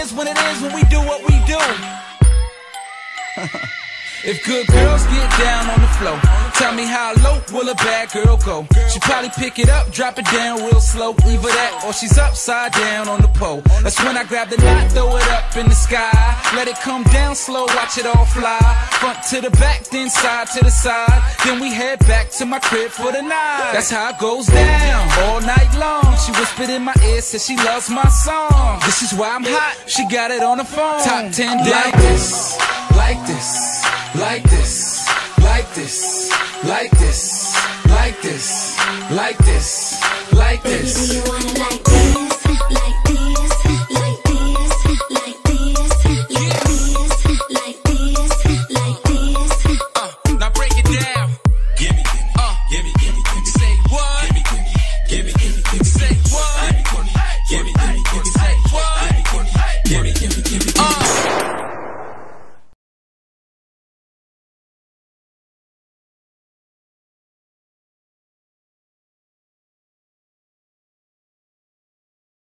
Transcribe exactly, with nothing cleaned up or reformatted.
is when it is when we do what we do. If good girls get down on the floor, tell me how low will a bad girl go? She probably pick it up, drop it down real slow. Either that or she's upside down on the pole. That's when I grab the knot, throw it up in the sky. Let it come down slow, watch it all fly. Front to the back, then side to the side. Then we head back to my crib for the night. That's how it goes down, all night long. She whispered in my ear, said she loves my song. This is why I'm hot, she got it on the phone. Top ten like this, like this, like this, like this, like this, like this, like this, like this.